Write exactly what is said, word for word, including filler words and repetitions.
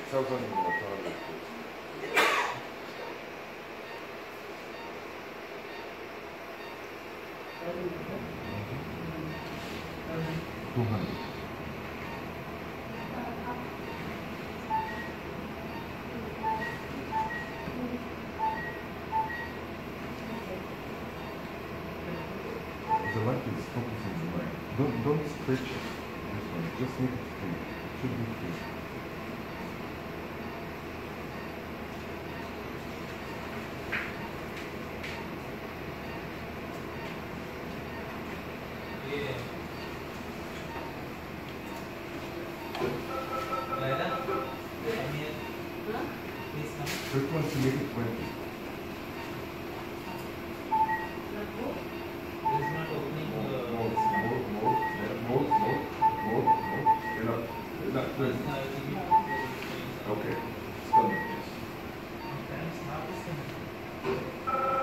thousand uh, two hundred. The light is focusing the light. Don't don't stretch it. This one. Just make it free. It should be free. First one to make it twenty. Okay. Stop.